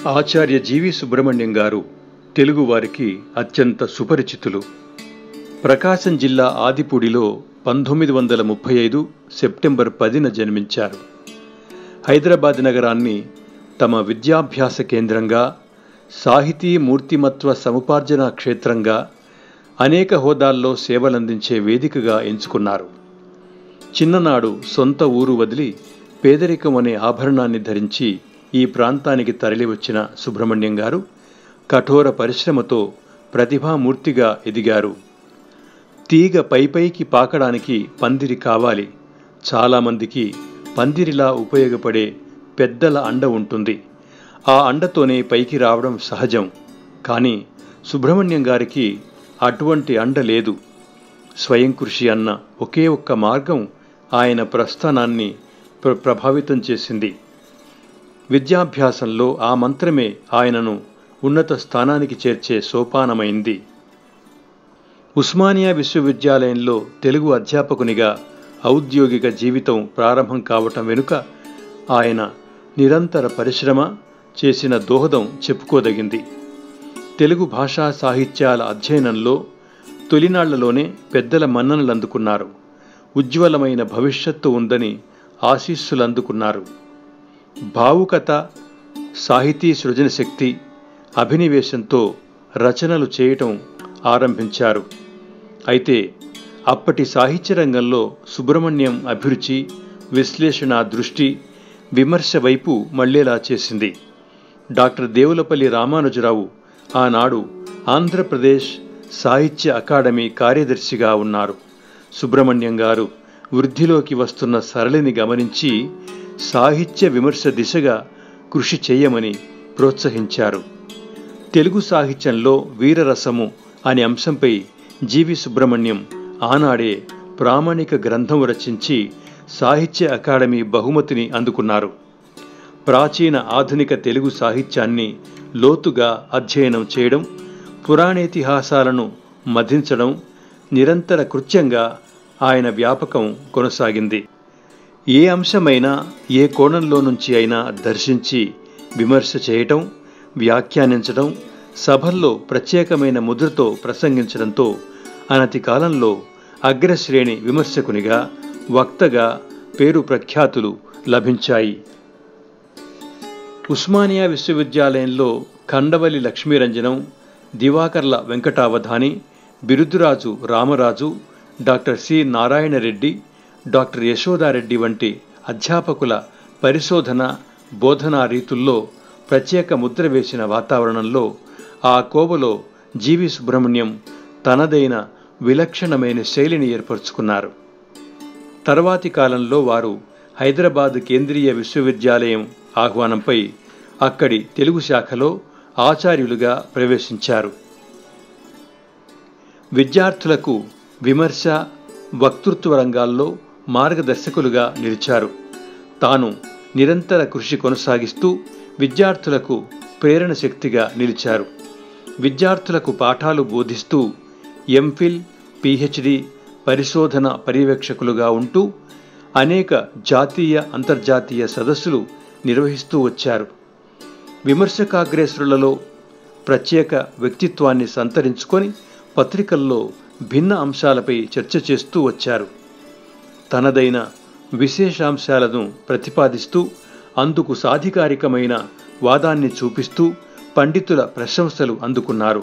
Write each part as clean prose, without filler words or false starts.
ఆచార్య జీవి సుబ్రహ్మణ్యం గారు తెలుగు వారికి అత్యంత సుపరిచితులు. ప్రకాశం జిల్లా ఆదిపూడిలో 1935 సెప్టెంబర్ 10న జన్మించారు. హైదరాబాద్ నగరాన్ని తమ విద్యాభ్యాస కేంద్రంగా, సాహితీ మూర్తిమత్వ సముపార్జన క్షేత్రంగా, అనేక హోదాల్లో సేవలందించే వేదికగా ఎంచుకున్నారు. చిన్ననాడు సొంత ఊరు వదిలి పేదరికం అనే ఆభరణాన్ని ధరించి ఈ ప్రాంతానికి తరలివచ్చిన సుబ్రహ్మణ్యం గారు కఠోర పరిశ్రమతో ప్రతిభామూర్తిగా ఎదిగారు. తీగ పైపైకి పాకడానికి పందిరి కావాలి. చాలామందికి పందిరిలా ఉపయోగపడే పెద్దల అండ ఉంటుంది. ఆ అండతోనే పైకి రావడం సహజం. కానీ సుబ్రహ్మణ్యం గారికి అటువంటి అండ లేదు. స్వయం కృషి అన్న ఒకే ఒక్క మార్గం ఆయన ప్రస్థానాన్ని ప్రభావితం చేసింది. విద్యాభ్యాసంలో ఆ మంత్రమే ఆయనను ఉన్నత స్థానానికి చేర్చే సోపానమైంది. ఉస్మానియా విశ్వవిద్యాలయంలో తెలుగు అధ్యాపకునిగా ఔద్యోగిక జీవితం ప్రారంభం కావటం వెనుక ఆయన నిరంతర పరిశ్రమ చేసిన దోహదం చెప్పుకోదగింది. తెలుగు భాషా సాహిత్యాల అధ్యయనంలో తొలినాళ్లలోనే పెద్దల మన్ననలందుకున్నారు. ఉజ్వలమైన భవిష్యత్తు ఉందని ఆశీస్సులందుకున్నారు. భావుకత, సాహితీ సృజన శక్తి, అభినివేశంతో రచనలు చేయటం ఆరంభించారు. అయితే అప్పటి సాహిత్య రంగంలో సుబ్రహ్మణ్యం అభిరుచి, విశ్లేషణ దృష్టి విమర్శ వైపు మళ్లేలా చేసింది. డాక్టర్ దేవులపల్లి రామానుజరావు ఆనాడు ఆంధ్రప్రదేశ్ సాహిత్య అకాడమీ కార్యదర్శిగా ఉన్నారు. సుబ్రహ్మణ్యం గారు వృద్ధిలోకి వస్తున్న సరళిని గమనించి సాహిత్య విమర్శ దిశగా కృషి చేయమని ప్రోత్సహించారు. తెలుగు సాహిత్యంలో వీరరసము అనే అంశంపై జీవి సుబ్రహ్మణ్యం ఆనాడే ప్రామాణిక గ్రంథం రచించి సాహిత్య అకాడమీ బహుమతిని అందుకున్నారు. ప్రాచీన ఆధునిక తెలుగు సాహిత్యాన్ని లోతుగా అధ్యయనం చేయడం, పురాణేతిహాసాలను మధించడం నిరంతర కృత్యంగా ఆయన వ్యాపకం కొనసాగింది. ఏ అంశమైనా ఏ కోణంలో నుంచి అయినా దర్శించి విమర్శ చేయటం, వ్యాఖ్యానించడం, సభల్లో ప్రత్యేకమైన ముద్రతో ప్రసంగించడంతో అనతి కాలంలో అగ్రశ్రేణి విమర్శకునిగా, వక్తగా పేరు ప్రఖ్యాతులు లభించాయి. ఉస్మానియా విశ్వవిద్యాలయంలో Khandavalli Lakshmiranjanam, Divakarla Venkatavadhani, Birudaraju Ramaraju, doctor C Narayana Reddy, doctor Yashoda Reddy వంటి అధ్యాపకుల పరిశోధన, బోధనా రీతుల్లో ప్రత్యేక ముద్ర వేసిన వాతావరణంలో ఆ కోవలో జీవి సుబ్రహ్మణ్యం తనదైన విలక్షణమైన శైలిని ఏర్పరచుకున్నారు. తర్వాతి కాలంలో వారు హైదరాబాద్ కేంద్రీయ విశ్వవిద్యాలయం ఆహ్వానంపై అక్కడి తెలుగు శాఖలో ఆచార్యులుగా ప్రవేశించారు. విద్యార్థులకు విమర్శ, వక్తృత్వ రంగాల్లో మార్గదర్శకులుగా నిలిచారు. తాను నిరంతర కృషి కొనసాగిస్తూ విద్యార్థులకు ప్రేరణ శక్తిగా నిలిచారు. విద్యార్థులకు పాఠాలు బోధిస్తూ ఎంఫిల్, పిహెచ్డి పరిశోధన పర్యవేక్షకులుగా ఉంటూ అనేక జాతీయ, అంతర్జాతీయ సదస్సులు నిర్వహిస్తూ వచ్చారు. విమర్శకాగ్రేసరులలో ప్రత్యేక వ్యక్తిత్వాన్ని సంతరించుకొని పత్రికల్లో భిన్న అంశాలపై చర్చ చేస్తూ వచ్చారు. తనదైన విశేషాంశాలను ప్రతిపాదిస్తూ అందుకు సాధికారికమైన వాదాన్ని చూపిస్తూ పండితుల ప్రశంసలు అందుకున్నారు.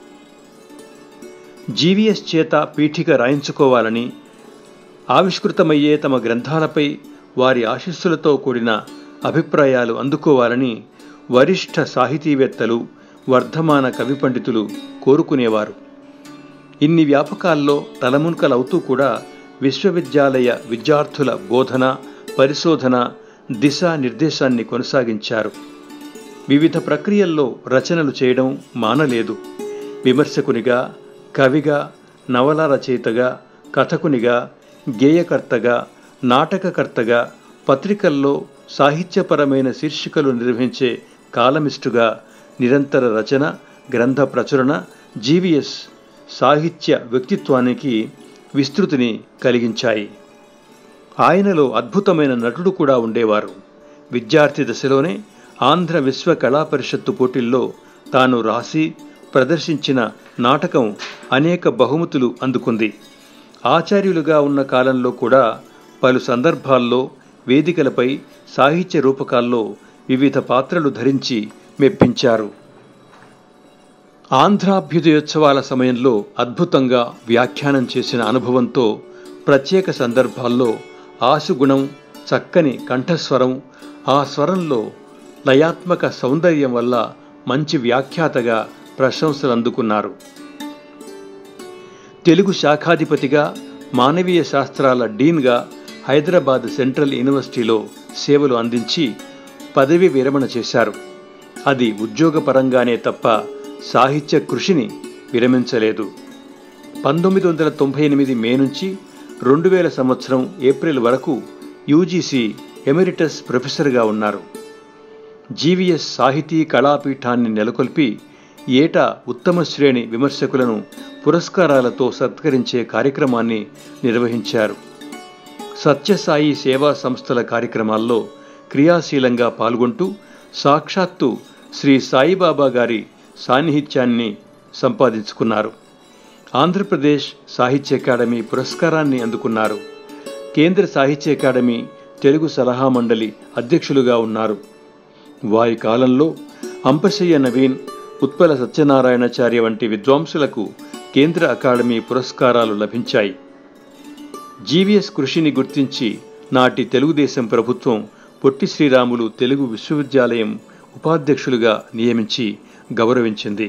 జీవీఎస్ చేత పీఠిక రాయించుకోవాలని, ఆవిష్కృతమయ్యే తమ గ్రంథాలపై వారి ఆశీస్సులతో కూడిన అభిప్రాయాలు అందుకోవాలని వరిష్ఠ సాహితీవేత్తలు, వర్ధమాన కవి పండితులు కోరుకునేవారు. ఇన్ని వ్యాపకాల్లో తలమునకలవుతూ కూడా విశ్వవిద్యాలయ విద్యార్థుల బోధన, పరిశోధన, దిశానిర్దేశాన్ని కొనసాగించారు. వివిధ ప్రక్రియల్లో రచనలు చేయడం మానలేదు. విమర్శకునిగా, కవిగా, నవల రచయితగా, కథకునిగా, గేయకర్తగా, నాటకకర్తగా, పత్రికల్లో సాహిత్యపరమైన శీర్షికలు నిర్వహించే కాలమిస్టుగా నిరంతర రచన, గ్రంథ ప్రచురణ జీవీఎస్ సాహిత్య వ్యక్తిత్వానికి విస్తృతిని కలిగించాయి. ఆయనలో అద్భుతమైన నటుడు కూడా ఉండేవారు. విద్యార్థి దశలోనే ఆంధ్ర విశ్వ కళా పరిషత్తు పోటీల్లో తాను రాసి ప్రదర్శించిన నాటకం అనేక బహుమతులు అందుకుంది. ఆచార్యులుగా ఉన్న కాలంలో కూడా పలు సందర్భాల్లో వేదికలపై సాహిత్య రూపకాల్లో వివిధ పాత్రలు ధరించి మెప్పించారు. ఆంధ్రాభ్యుదయోత్సవాల సమయంలో అద్భుతంగా వ్యాఖ్యానం చేసిన అనుభవంతో ప్రత్యేక సందర్భాల్లో ఆశుగుణం, చక్కని కంఠస్వరం, ఆ స్వరంలో లయాత్మక సౌందర్యం వల్ల మంచి వ్యాఖ్యాతగా ప్రశంసలు అందుకున్నారు. తెలుగు శాఖాధిపతిగా, మానవీయ శాస్త్రాల డీన్గా హైదరాబాద్ సెంట్రల్ యూనివర్సిటీలో సేవలు అందించి పదవి విరమణ చేశారు. అది ఉద్యోగపరంగానే తప్ప సాహిత్య కృషిని విరమించలేదు. 1998 మే నుంచి 2000 సంవత్సరం ఏప్రిల్ వరకు యూజీసీ ఎమెరిటస్ ప్రొఫెసర్గా ఉన్నారు. జీవీఎస్ సాహితీ కళాపీఠాన్ని నెలకొల్పి ఏటా ఉత్తమ శ్రేణి విమర్శకులను పురస్కారాలతో సత్కరించే కార్యక్రమాన్ని నిర్వహించారు. సత్యసాయి సేవా సంస్థల కార్యక్రమాల్లో క్రియాశీలంగా పాల్గొంటూ సాక్షాత్తు శ్రీ సాయిబాబా గారి సాన్నిహిత్యాన్ని సంపాదించుకున్నారు. ఆంధ్రప్రదేశ్ సాహిత్య అకాడమీ పురస్కారాన్ని అందుకున్నారు. కేంద్ర సాహిత్య అకాడమీ తెలుగు సలహా మండలి అధ్యక్షులుగా ఉన్నారు. వారి కాలంలో అంపశయ్య నవీన్, ఉత్పల సత్యనారాయణాచార్య వంటి విద్వాంసులకు కేంద్ర అకాడమీ పురస్కారాలు లభించాయి. జీవీఎస్ కృషిని గుర్తించి నాటి తెలుగుదేశం ప్రభుత్వం పొట్టి శ్రీరాములు తెలుగు విశ్వవిద్యాలయం ఉపాధ్యక్షులుగా నియమించి గౌరవించింది.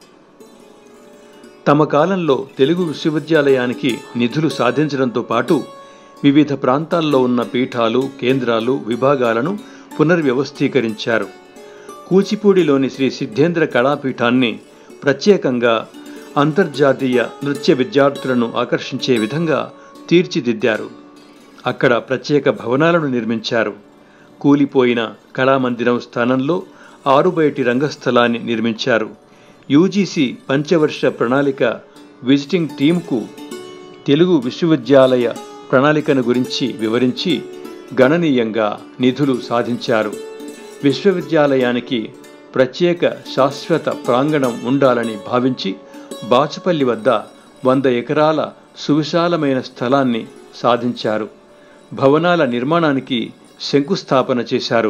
తమ కాలంలో తెలుగు విశ్వవిద్యాలయానికి నిధులు సాధించడంతో పాటు వివిధ ప్రాంతాల్లో ఉన్న పీఠాలు, కేంద్రాలు, విభాగాలను పునర్వ్యవస్థీకరించారు. కూచిపూడిలోని శ్రీ సిద్ధేంద్ర కళాపీఠాన్ని ప్రత్యేకంగా అంతర్జాతీయ నృత్య విద్యార్థులను ఆకర్షించే విధంగా తీర్చిదిద్దారు. అక్కడ ప్రత్యేక భవనాలను నిర్మించారు. కూలిపోయిన కళామందిరం స్థానంలో ఆరుబయటి రంగస్థలాన్ని నిర్మించారు. యూజీసీ పంచవర్ష ప్రణాళిక విజిటింగ్ టీంకు తెలుగు విశ్వవిద్యాలయ ప్రణాళికను గురించి వివరించి గణనీయంగా నిధులు సాధించారు. విశ్వవిద్యాలయానికి ప్రత్యేక శాశ్వత ప్రాంగణం ఉండాలని భావించి బాచుపల్లి వద్ద 100 ఎకరాల సువిశాలమైన స్థలాన్ని సాధించారు. భవనాల నిర్మాణానికి శంకుస్థాపన చేశారు.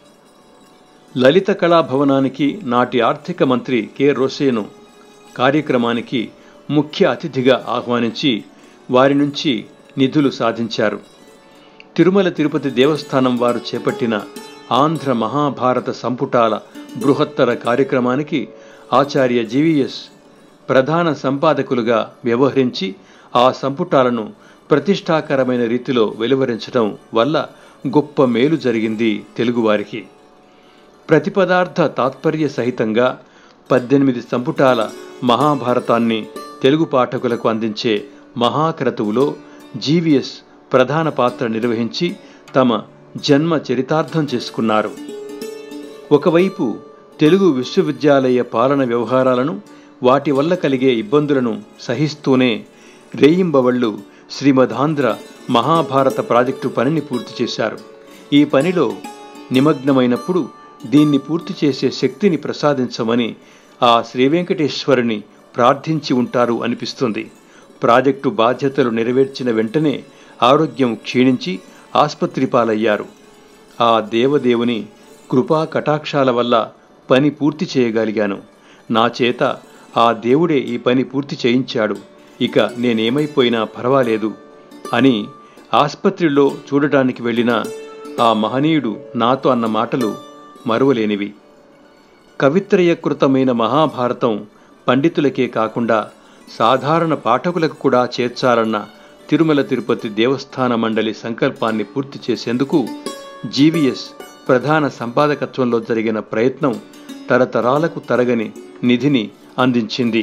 లలిత కళా భవనానికి నాటి ఆర్థిక మంత్రి కె. రోసేను కార్యక్రమానికి ముఖ్య అతిథిగా ఆహ్వానించి వారి నుంచి నిధులు సాధించారు. తిరుమల తిరుపతి దేవస్థానం వారు చేపట్టిన ఆంధ్ర మహాభారత సంపుటాల బృహత్తర కార్యక్రమానికి ఆచార్య జీవీఎస్ ప్రధాన సంపాదకులుగా వ్యవహరించి ఆ సంపుటాలను ప్రతిష్టాకరమైన రీతిలో వెలువరించడం వల్ల గొప్ప మేలు జరిగింది తెలుగువారికి. ప్రతిపదార్థ తాత్పర్య సహితంగా 18 సంపుటాల మహాభారతాన్ని తెలుగు పాఠకులకు అందించే మహాక్రతువులో జీవీఎస్ ప్రధాన పాత్ర నిర్వహించి తమ జన్మ చరితార్థం చేసుకున్నారు. ఒకవైపు తెలుగు విశ్వవిద్యాలయ పాలన వ్యవహారాలను, వాటి వల్ల కలిగే ఇబ్బందులను సహిస్తూనే రేయింబవళ్లు శ్రీమదాంధ్ర మహాభారత ప్రాజెక్టు పనిని పూర్తి చేశారు. ఈ పనిలో నిమగ్నమైనప్పుడు దీన్ని పూర్తి చేసే శక్తిని ప్రసాదించమని ఆ శ్రీవెంకటేశ్వరుని ప్రార్థించి ఉంటారు అనిపిస్తుంది. ప్రాజెక్టు బాధ్యతలు నెరవేర్చిన వెంటనే ఆరోగ్యం క్షీణించి ఆస్పత్రి పాలయ్యారు. ఆ దేవదేవుని కృపా కటాక్షాల వల్ల పని పూర్తి చేయగలిగాను. నా చేత ఆ దేవుడే ఈ పని పూర్తి చేయించాడు. ఇక నేనేమైపోయినా పర్వాలేదు అని ఆస్పత్రిలో చూడటానికి వెళ్ళిన ఆ మహనీయుడు నాతో అన్న మాటలు మరువలేనివి. కవిత్రయకృతమైన మహాభారతం పండితులకే కాకుండా సాధారణ పాఠకులకు కూడా చేర్చాలన్న తిరుమల తిరుపతి దేవస్థాన మండలి సంకల్పాన్ని పూర్తి చేసేందుకు జీవీఎస్ ప్రధాన సంపాదకత్వంలో జరిగిన ప్రయత్నం తరతరాలకు తరగని నిధిని అందించింది.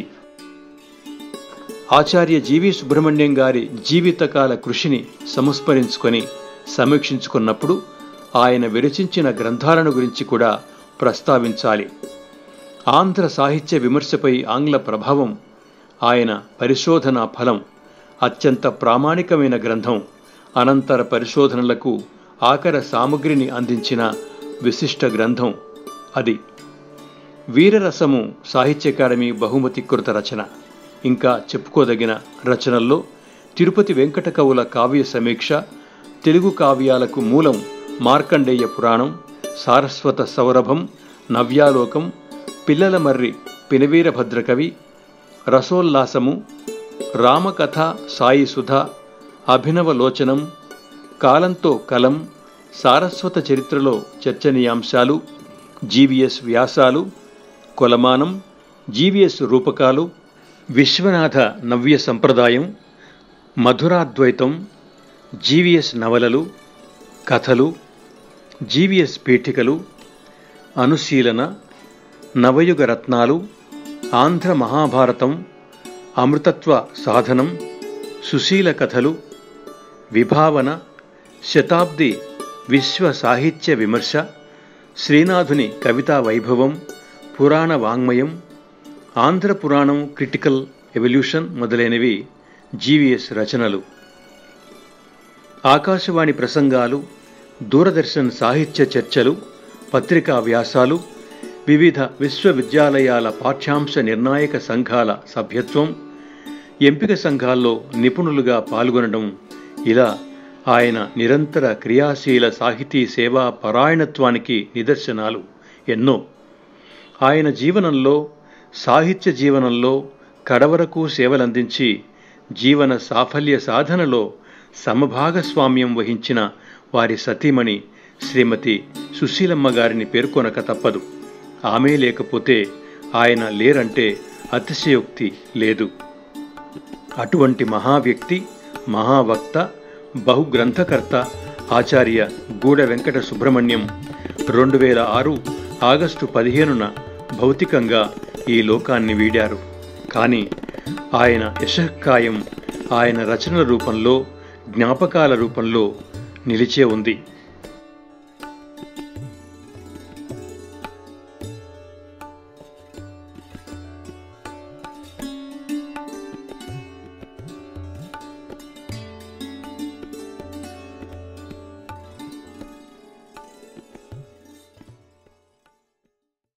ఆచార్య జీవి సుబ్రహ్మణ్యం గారి జీవితకాల కృషిని సంస్మరించుకొని సమీక్షించుకున్నప్పుడు ఆయన విరచించిన గ్రంథాలను గురించి కూడా ప్రస్తావించాలి. ఆంధ్ర సాహిత్య విమర్శపై ఆంగ్ల ప్రభావం, ఆయన పరిశోధనా ఫలం, అత్యంత ప్రామాణికమైన గ్రంథం, అనంతర పరిశోధనలకు ఆకర సామగ్రిని అందించిన విశిష్ట గ్రంథం అది. వీరరసము సాహిత్య అకాడమీ బహుమతి కృత రచన. ఇంకా చెప్పుకోదగిన రచనల్లో తిరుపతి వెంకట కవుల కావ్య సమీక్ష, తెలుగు కావ్యాలకు మూలం మార్కండేయ పురాణం, సారస్వత సౌరభం, నవ్యాలోకం, పిల్లల మర్రి పినవీరభద్రకవి, రసోల్లాసము, రామకథ సాయి సుధ, అభినవలోచనం, కాలంతో కలం, సారస్వత చరిత్రలో చర్చనీయాంశాలు, జీవీఎస్ వ్యాసాలు, కొలమానం, జీవీఎస్ రూపకాలు, విశ్వనాథ నవ్య సంప్రదాయం, మధురాద్వైతం, జీవీఎస్ నవలలు, కథలు, జీవీఎస్ పీఠికలు, అనుశీలన, నవయుగ రత్నాలు, ఆంధ్ర మహాభారతం, అమృతత్వ సాధనం, సుశీల కథలు, విభావన, శతాబ్ది విశ్వ సాహిత్య విమర్శ, శ్రీనాథుని కవితా వైభవం, పురాణ వాంగ్మయం, ఆంధ్ర పురాణం క్రిటికల్ ఎవల్యూషన్ మొదలైనవి జీవీఎస్ రచనలు. ఆకాశవాణి ప్రసంగాలు, దూరదర్శన్ సాహిత్య చర్చలు, పత్రికా వ్యాసాలు, వివిధ విశ్వవిద్యాలయాల పాఠ్యాంశ నిర్ణాయక సంఘాల సభ్యత్వం, ఎంపిక సంఘాల్లో నిపుణులుగా పాల్గొనడం, ఇలా ఆయన నిరంతర క్రియాశీల సాహితీ సేవా పరాయణత్వానికి నిదర్శనాలు ఎన్నో. ఆయన జీవనంలో, సాహిత్య జీవనంలో కడవరకు సేవలందించి జీవన సాఫల్య సాధనలో సమభాగస్వామ్యం వహించిన వారి సతీమణి శ్రీమతి సుశీలమ్మ గారిని పేర్కొనక తప్పదు. ఆమె లేకపోతే ఆయన లేరంటే అతిశయోక్తి లేదు. అటువంటి మహావ్యక్తి, మహావక్త, బహుగ్రంథకర్త ఆచార్య గూడ వెంకట సుబ్రహ్మణ్యం 2006 ఆగస్టు 15న భౌతికంగా ఈ లోకాన్ని వీడారు. కానీ ఆయన యశఃకాయం ఆయన రచనల రూపంలో, జ్ఞాపకాల రూపంలో నిలిచే ఉంది.